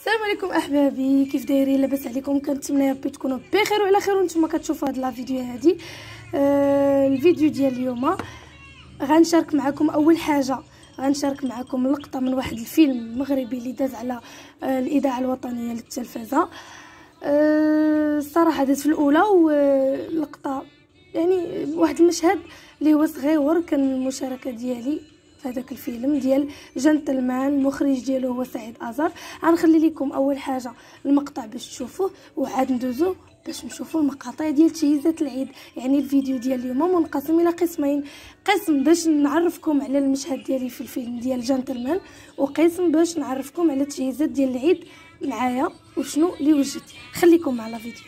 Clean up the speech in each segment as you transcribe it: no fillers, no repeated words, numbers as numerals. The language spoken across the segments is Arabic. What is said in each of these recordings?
السلام عليكم احبابي، كيف دايرين؟ لاباس عليكم؟ كنتمنى يا ربي تكونوا بخير وعلى خير وانتم كتشوفوا هاد لا فيديو هادي. الفيديو ديال اليوم غنشارك معكم. اول حاجه غنشارك معكم لقطه من واحد الفيلم مغربي اللي داز على الاذاعه الوطنيه للتلفزه. الصراحه دازت في الاولى، ولقطه يعني واحد المشهد اللي هو صغيور كان المشاركه ديالي في هذاك الفيلم ديال جنتلمان. المخرج ديالو هو سعيد ازار. غنخلي لكم اول حاجه المقطع باش تشوفوه، وعاد ندوزو باش نشوفوا المقاطع ديال تجهيزات العيد. يعني الفيديو ديال اليوم منقسم الى قسمين، قسم باش نعرفكم على المشهد ديالي في الفيلم ديال جنتلمان، وقسم باش نعرفكم على التجهيزات ديال العيد معايا وشنو اللي وجدت. خليكم مع لا فيديو.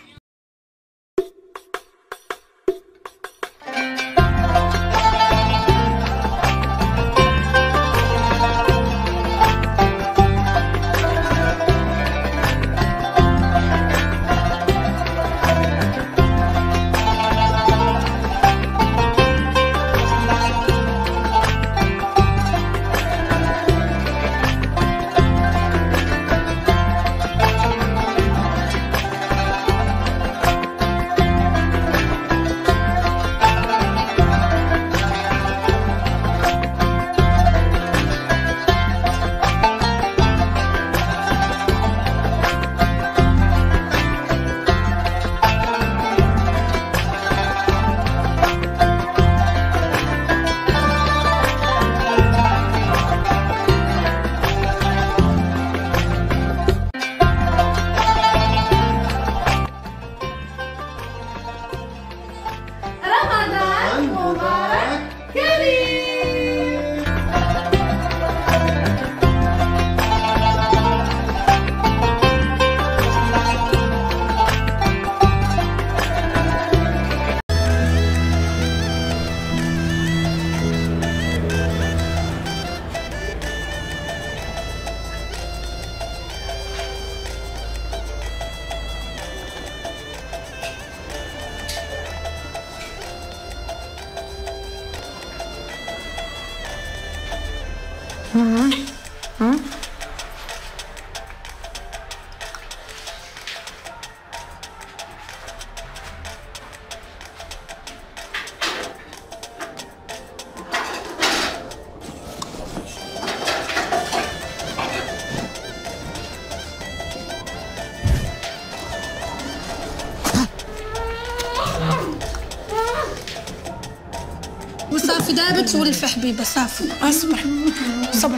وصافي دابا تولف حبيبه. صافي اصبر صبر.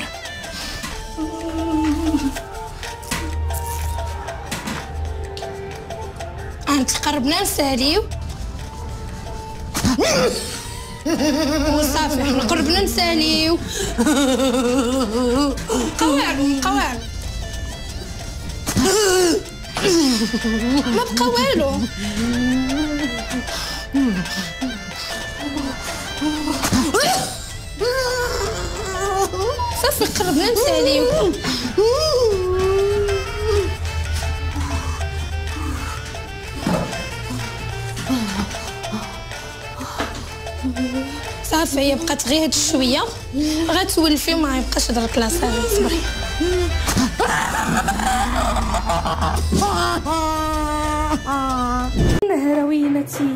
تقربنا نساليو وصافي حنا قربنا نساليو. قواعد قواعد ما بقى والو. صافي قربنا نساليو. صافي هي بقات غير هاد شويه غتولفي وما يبقاش هاد الكلاصه. صبري. روينتي.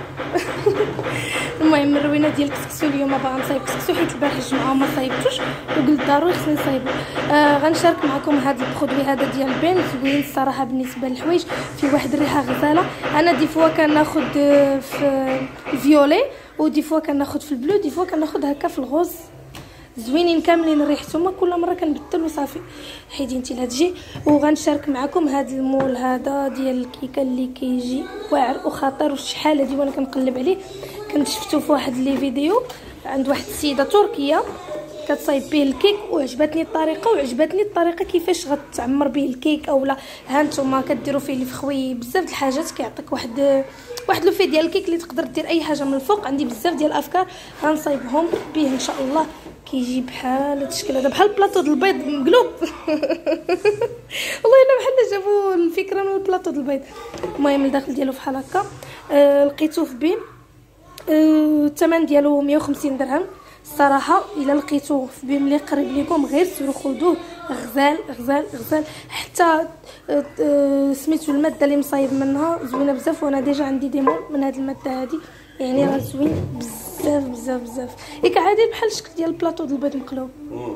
المهم الروينه ديال الكسكسو اليوم باغا نصايب كسكسو حيت البارح الجمعه وما صايبتوش وقلت ضروري خصني نصايبو. غنشارك معكم هذا البرودوي هذا ديال بين زوين الصراحه بالنسبه للحوايج، فيه واحد الريحه غزاله. انا دي فوا كناخذ في الفيولي، ودي فوا كناخذ في البلو، دي فوا كناخذ هكا في الغوز. زوينين كاملين ريحتهم، كل مره كنبدل وصافي. حيدي انت لهادشي. وغنشارك معكم هذا المول هذا ديال الكيكه اللي كيجي واعر وخطير، وشحال هادي وانا كنقلب عليه كنت شفتو في واحد لي فيديو عند واحد السيده تركيه كتصايب به الكيك، وعجبتني الطريقه كيفاش غتعمر به الكيك. اولا ها نتوما كديروا فيه الفخوي بزاف د الحاجات، كيعطيك واحد لوفي ديال الكيك اللي تقدر دير اي حاجه من الفوق. عندي بزاف ديال الافكار غنصايبهم به ان شاء الله. كيجي بحال هاد الشكل هذا، بحال البلاطو د البيض مقلوب. والله الا بحال جابوا الفكره من البلاطو د البيض. المهم الداخل ديالو بحال هكا. لقيتوه في بين الثمن ديالو 150 درهم. الصراحه الا لقيتوه في بيم لي قريب لكم غير سيروا خذوه، غزال غزال غزال. حتى سميتو الماده اللي مصايب منها زوينه بزاف، وانا ديجا عندي ديمون من هذه الماده هذه، يعني راه زوين بزاف بزاف بزاف. ياك عادي بحال الشكل ديال البلاطو ديال البيض مقلوب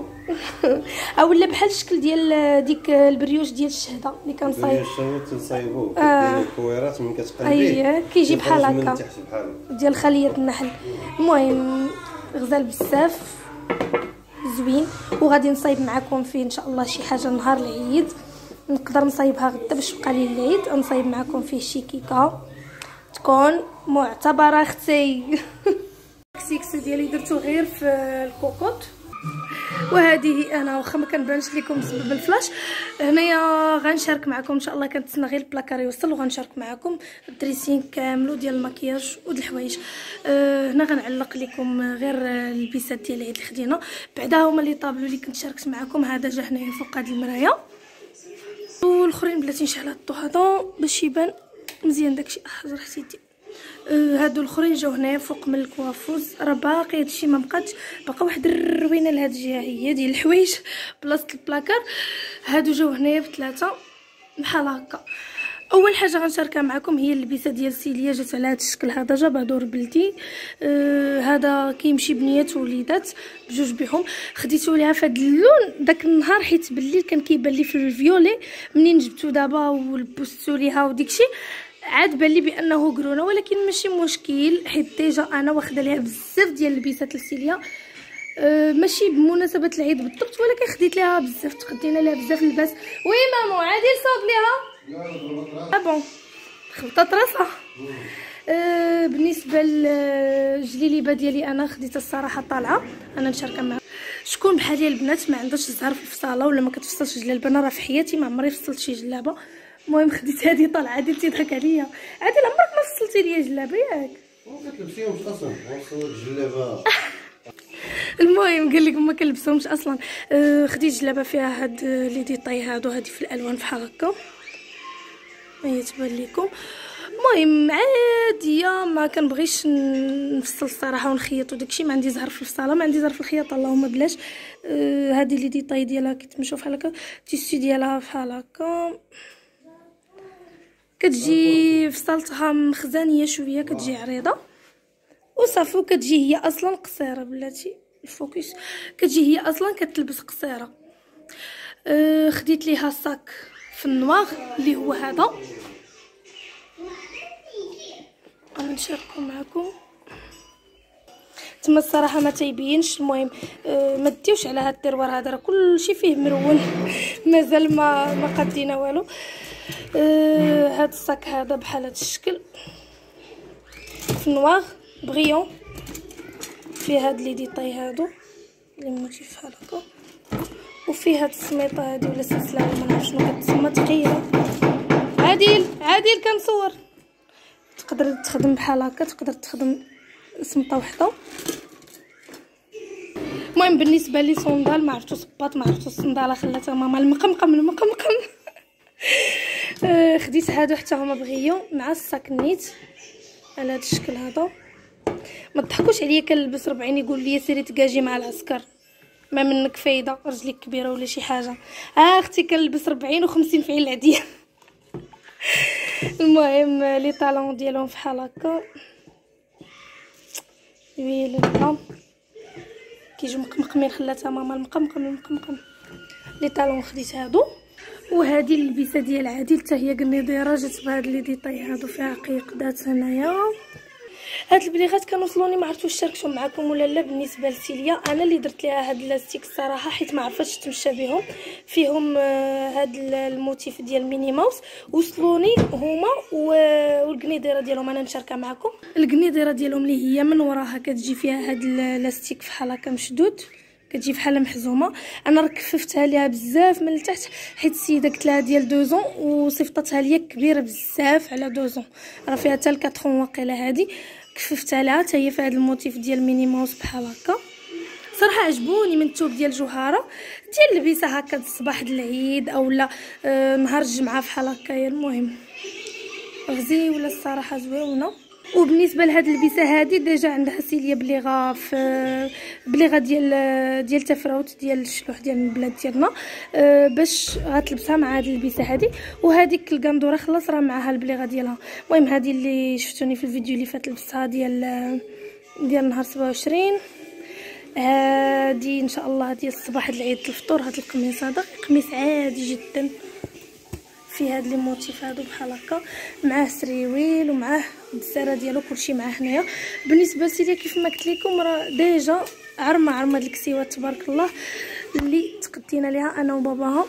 اولا بحال الشكل ديال ديك البريوش ديال الشهده اللي كنصايب تنصايبوه كديروا الكويرات من كتقلبيه. اييه كيجي بحال هكا ديال خليه النحل. المهم غزال بزاف زوين، وغادي نصايب معكم فيه ان شاء الله شي حاجه نهار العيد، نقدر نصايبها غدا باش بقى لي العيد، نصايب معكم فيه شي كيكه تكون معتبره اختي الكسيكس ديالي درتو غير في الكوكوط. وهذه انا واخا ما كنبانش لكم بسبب الفلاش. هنايا غنشارك معكم ان شاء الله، كنتسنى غير البلاكار يوصل وغنشارك معكم الدريسين كامل ديال المكياج ود الحوايج. هنا غنعلق لكم غير البيسات ديال العيد اللي خدينا، بعدا هما اللي طابلوا اللي كنت شاركت معكم. هذا جا هنايا فوق هذه المرايه، والاخرين بلاتي نشعل هاد الضو هذا باش يبان مزيان داكشي. جرحتي يدي. هادو الاخرين جاو هنايا فوق من الكوافوز، راه باقي هادشي ما بقاتش، بقى واحد الروينه لهاد الجهه هي ديال الحوايج بلاصه البلاكار. هادو جاو هنايا بثلاثه بحال هكا. اول حاجه غنشاركها معكم هي اللبسه ديال سيليا، جات على هذا الشكل هذا، جا بادور بلدي. هذا كيمشي بنيات وليدات بجوج بهم، خديتو ليها في هذا اللون داك النهار حيت بالليل كان كيبان لي في الفيولي. منين جبتو دابا ولبستو ليها وديكشي عاد بان لي بانه قرونه، ولكن ماشي مشكل حيت ديجا انا واخده ليها بزاف ديال اللبسات لسيليا. ماشي بمناسبه العيد بالضبط، ولكن خديت ليها بزاف، تقدينا ليها بزاف اللباس. وي مامو عادي صوب ليها بون خبطات راسها. بالنسبه للجليليبه ديالي انا خديتها الصراحه طالعه، انا نشاركها معها. شكون بحالي البنات ما عندهاش الزهر في الفصاله ولا ما كتفصلش جلالبه؟ انا راه في حياتي ما عمري فصلت شي جلابه. المهم خديت هذه طالعه، عادي تيضحك عليا، عادي عمرك ما فصلتي ليا جلابه ياك؟ ما كتلبسيهمش اصلا وصلت الجلابه. المهم قال لك ما كنلبسهمش اصلا. خديت جلابه فيها هاد لي ديطاي هادو، هادي في الالوان بحال هكا هي تبان لكم. المهم عاديه، ما كنبغيش نفصل الصراحه ونخيط وداكشي، ما عندي زهر في الفصاله، ما عندي زهر في الخياطه اللهم بلاش. هذه لي ديطاي ديالها كتمشوا بحال هكا، التيسي ديالها بحال هكا، كتجي فصلتها مخزانيه شويه، كتجي عريضه وصافي. وكتجي هي اصلا قصيره بلاتي الفوكس، كتجي هي اصلا كتلبس قصيره. خديت ليها صاك في النواغ اللي هو هذا، انا نشاركو معكم تما الصراحه ما تيبينش. المهم ما ديوش على هاد التروار هذا، راه كلشي فيه مرون مازال ما قدينا والو. هاد الصاك هذا بحال هاد الشكل في النواغ بغيون، فيه هاد لي ديطاي هادو اللي موتيف بحال هكا، وفيه هاد السميطه هادي ولا السلسله ما نعرف شنو كتسمى ثقيله. عادل كنصور، تقدر تخدم بحال هكا، تقدر تخدم سمطه وحده. المهم بالنسبه لي صندال ما عرفتو صباط، ما عرفتو الصنداله خلاتها ماما المقمقم خديت هادو حتى هما بغيون مع الصاك النيت على هاد الشكل هذا. ما تضحكوش عليا كنلبس 40 يقول لي سيري تكاجي مع العسكر، ما منك فايده، رجليك كبيره ولا شي حاجه. اختي كنلبس 40 و50 في عين العديه المهم لي طالون ديالهم فحال هكا ويلا كيجيو مقمقمين، خلاتها ماما المقمقم. لي طالون خديت هادو، وهذه اللبسه ديال عادل حتى هي قنيضيره، جات بهاد لي ديطاي هادو فيها قيقدات هنايا. هاد البليغات كانوصلوني ما عرفتش شاركتهم معكم ولا لا. بالنسبه لسيليا انا اللي درت ليها هاد اللاستيك الصراحه حيت ما عرفتش تمشى بهم، فيهم هاد الموتيف ديال ميني ماوس، وصلوني هما والقنيضيره ديالهم انا نشاركها معكم. القنيضيره ديالهم اللي هي من وراها كتجي فيها هاد اللاستيك بحال هكا مشدود، كتجي بحال محزومه. انا ركففتها ليها بزاف من التحت حيت السيده قلت لها ديال 2 وصيفطتها ليا كبيره بزاف على 2 راه فيها حتى 4 واقيلا. هذه كففتها لها حتى هي في هذا الموتيف ديال ميني ماوس بحال هكا. صراحه عجبوني من الثوب ديال جوهره ديال لبسه هكا الصباح العيد اولا نهار الجمعه بحال هكايا. المهم غزيوله الصراحه زويونه. وبالنسبه لهاد اللبسه هذه ديجا عندها سيليا بليغه ديال تفراوت ديال الشلوح ديال البلاد ديالنا، باش غتلبسها مع هاد اللبسه هذه. وهذيك القندوره خلاص راه معها البليغه ديالها. المهم هذه اللي شفتوني في الفيديو اللي فات لبستها ديال نهار 27. هادي ان شاء الله ديال الصباح العيد الفطور. هاد القميص هذا قميص عادي جدا في هاد لي موتيف هادو بحال هكا، معاه سريويل ومعاه الدساره ديالو كلشي معاه هنايا. بالنسبه لسيليا كيف ما قلت لكم راه ديجا عرمه هاد الكسيوات تبارك الله اللي تقدينا ليها انا وباباها.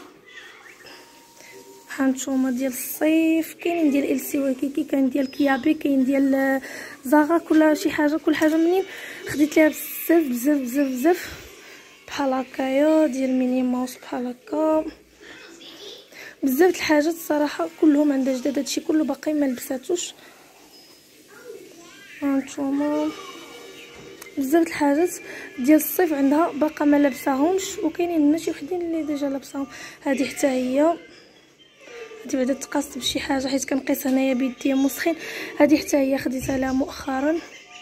هانتوما ديال الصيف، كاينين ديال السي وكيكي، كاين ديال كيابي، كاين ديال زاغا، كل حاجه منين خديت ليها بزاف بحال هكايا، ديال ميني ماوس بحال هكا، بزاف الحاجات الصراحه كلهم عندها جداد. هادشي كله باقي ما لبساتوش. هانتوما بزاف الحاجات ديال الصيف عندها باقا ما لابساهمش، وكاينين شي وحدين اللي ديجا لابساهم. هذه حتى هي، هادي بعدا تقاست بشي حاجه حيت كنقيس هنايا بيديا مسخين. هذه حتى هي خديتها لها مؤخرا،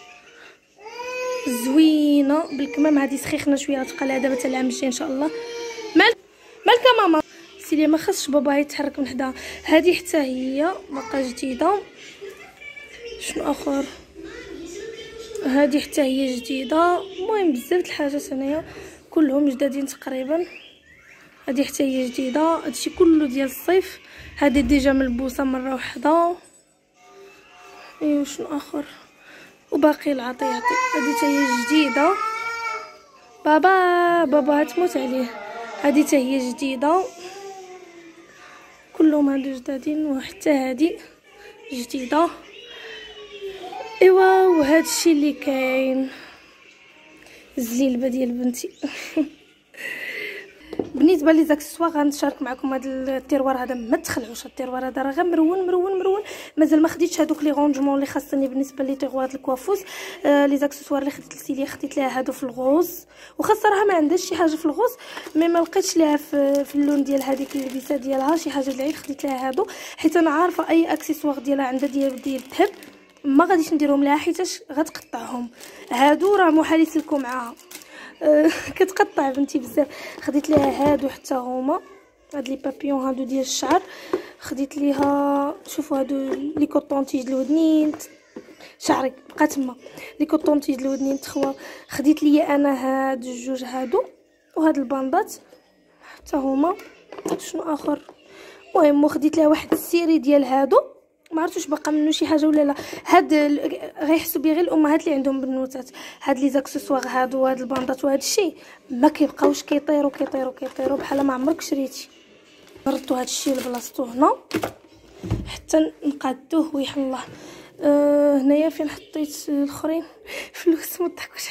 زوينه بالكمام. هذه سخيخنا شويه، غتبقى لها دابا حتى العام الجاي ان شاء الله. مالك ماما سيليا ما خاصش بابا يتحرك من حداها. هذه حتى هي باقا جديده. شنو اخر؟ هذه حتى هي جديده. المهم بزاف الحاجات هنايا كلهم جدادين تقريبا. هذه حتى هي جديده. هادشي كله ديال الصيف. هذه ديجا ملبوسه مره واحده. ايوا شنو اخر؟ وباقي العطي هذه حتى هي جديده. بابا تموت عليه. هذه حتى هي جديده. كلهم هادو جدادين، وحتى هذه جديده. ايوا وهذا الشيء اللي كاين. الزليلبه ديال بنتي. بالنسبه لي زاكسسوار غنشارك معكم هذا التيروار هذا. ما تخلعوش التيروار هذا، راه غير مرون. مازال ما خديتش هذوك لي رونجمون اللي خاصني بالنسبه لي تيروار الكوافوس. لي زاكسسوار اللي خديت لسيليا خديت لها هادو في الغوز، وخا الصراحه ما عندهاش شي حاجه في الغوز، مي ما لقيتش لها في اللون ديال هذيك اللبسه ديالها شي حاجه العيد. خديت لها هادو حيت انا عارفه اي اكسسوار ديالها عندها ديال الذهب ما غاديش نديرهم لها حيتاش غتقطعهم. هادو راه محال يسلكوا معاها. كتقطع بنتي بزاف. خديت ليها هادو حتى هما، هاد لي بابيون هادو ديال الشعر. خديت ليها شوفوا هادو لي كوطونتيج الودنين، شعري بقى تما لي كوطونتيج الودنين تخوا. خديت ليا انا هاد الجوج هادو، وهاد الباندات حتى هما. شنو اخر؟ المهم خديت لها واحد السيري ديال هادو، ما عرفتش باقا منه شي حاجه ولا لا. هاد غيحسوا بيه غير الامهات اللي عندهم بنوتات. هاد لي زاكسسوار هادو وهاد الباندات وهاد الشيء ما كيبقاوش كيطيروا بحال ما عمرك شريتي. بردتو هاد الشيء لبلاصتو هنا حتى نقادوه ويحل الله. هنايا فين حطيت الاخرين فلوس. ما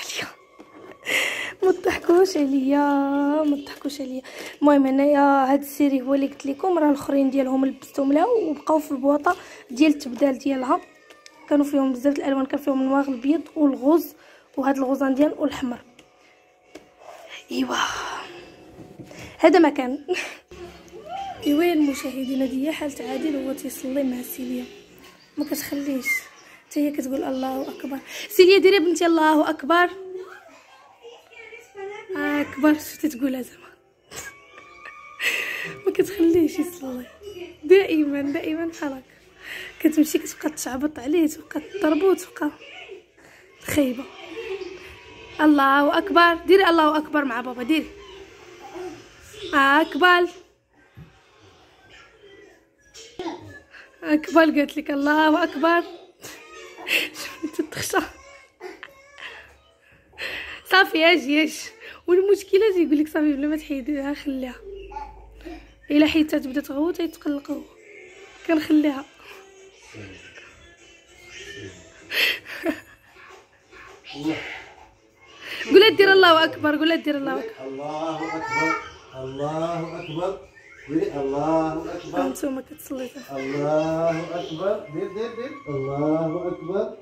تضحكوش عليا. المهم هنايا هاد السيري هو اللي قلت لكم، راه الاخرين ديالهم لبستهم لها وبقاو في البواطه ديال التبدال ديالها. كانوا فيهم بزاف الالوان، كان فيهم النواغ البيض والغوز وهاد الغوزان ديال والاحمر. ايوا هذا ما كان. ايوا المشاهدين هذه هي حاله عادل هو تيصلي مع سيليا، ما كتخليش حتى هي كتقول الله اكبر. سيليا ديري بنتي الله اكبر اكبر. شفتي تقولها زعما ما كتخليش يصلي. دائما بحال هكا كتمشي كتبقى تشعبط عليه، تبقى تضربو، تبقى خايبه. الله اكبر. ديري الله اكبر مع بابا. ديري اكبر قالت لك الله اكبر. شفتي تخشى صافي. اجي والمشكله يقول لك صافي بلا ما تحيديها خليها. الا حيدتها تبدا تغوت يتقلق هو. كنخليها. قولها دير الله اكبر. الله اكبر. ديري الله اكبر. انتوما كتصليو الله اكبر. دير الله اكبر.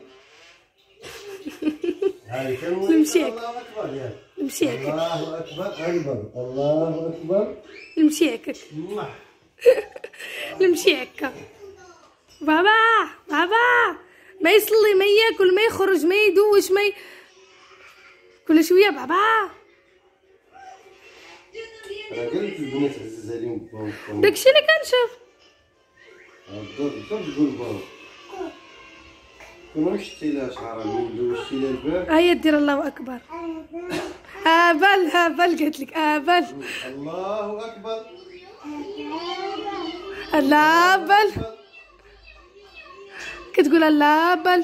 هاي نمشي الله اكبر ياك. نمشي هكاك. الله اكبر. الله اكبر. نمشي هكاك. نمشي هكا. بابا ما يصلي ما ياكل ما يخرج ما يدوش ما كل شويه بابا. راه قلت البنات عزيز عليهم بابا. داكشي اللي كنشوف. الدور تقول بابا. كون شتي لها شعرها من دوشتي لها البارح. هيا دير الله اكبر. بل قالت لك بل. الله اكبر. لا بل كتقول لا بل.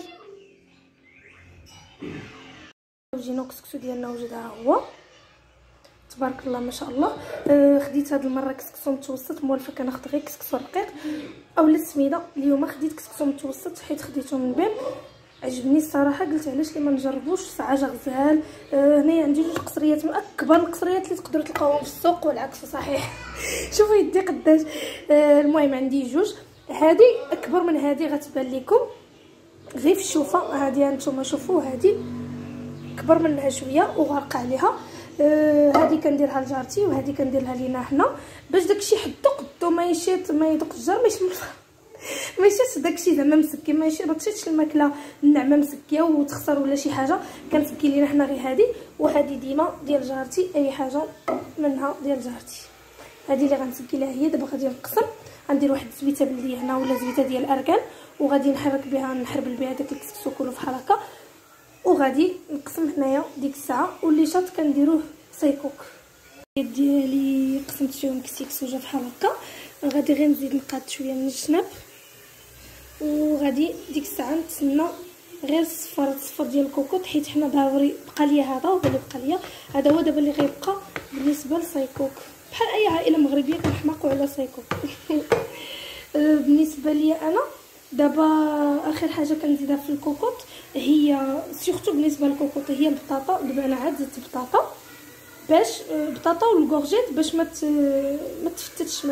جينا كسكسو ديالنا وجد ها هو تبارك الله ما شاء الله. خديت هاد المره كسكسو متوسط، مولفه كناخذ غير كسكسو رقيق اولا السميده. اليوم خديت كسكسو متوسط حيت خديته من بين عجبني الصراحه. قلت علاش لي ما نجربوش ساعه غزال. هنايا عندي جوج قصريات من اكبر القصريات اللي تقدروا تلقاوهم في السوق والعكس صحيح. شوفوا يدي قداش. المهم عندي جوج، هذه اكبر من هذه غتبان لكم غير في الشوفه. هذه هانتوما شوفوا هذه اكبر منها شويه وغارقه عليها. هذه كنديرها لجارتي وهذه كنديرها لينا حنا باش داكشي حدو قدو ما يشيط ما يدق الجار ما يشيطش داكشي زعما مسكي ما تشيطش الماكله الناعمه مسكيه وتخسر ولا شي حاجه. كنسكي لينا حنا غير هذه وهذه ديما ديال جارتي، اي حاجه منها ديال جارتي. هذه اللي غنسكي لها هي. دابا غادي نقسم، غندير واحد الزويته بلديه هنا ولا زويته ديال الاركان وغادي نحرك بها نحربل بها داك الكسكسو كله بحال هكا وغادي نقسم هنايا ديك الساعه. واللي شاط كنديروه سايكوك ديالي. قسمت شويه من الكسكسو جا بحال هكا. غادي غير نزيد نقاد شويه من الجناب وغادي ديك الساعه نتسنى غير الصفر ديال الكوكوط حيت حنا ضروري بقى ليا هذا وهذا اللي بقى ليا. هذا هو دابا اللي غيبقى بالنسبه لسايكوك. بحال اي عائله مغربيه كنحماقوا على سايكوك. بالنسبه ليا انا دابا اخر حاجه كنزيدها في الكوكوط هي سورتو بالنسبه للكوكوط هي البطاطا. دابا انا عاد زدت بطاطا باش بطاطا والكورجيت باش ما تفتتش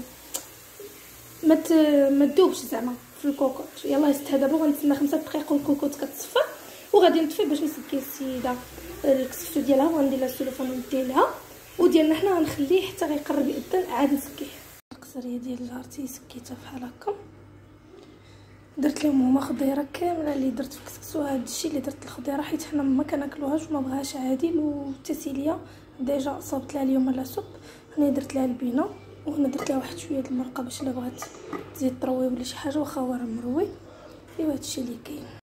ما تذوبش زعما في الكوكوط. يلاه زدتها دابا وغنتسنى 5 دقائق والكوكوط كتصفر وغادي نطفي باش نسكي السيده الكسكسو ديالها وغندير لها السلوفان وندير لها وديالنا حنا غنخليه حتى غيقرب يأذن عاد نسكيه. القصريه ديال جارتي سكيتها بحال هكا. درت لهم هما خضيره كامله اللي درت في الكسكسو. هذا الشيء اللي درت الخضيره حيت حنا ما كناكلوهاش وما بغاش عادل. وتسيليا ديجا صابت لها اليوم لا سوب. هنا درت لها البينه وهنا درت لها واحد شويه د المرقه باش الا بغات تزيد تروي ولا شي حاجه واخا هو راه مروي. ايوا هادشي اللي كاين.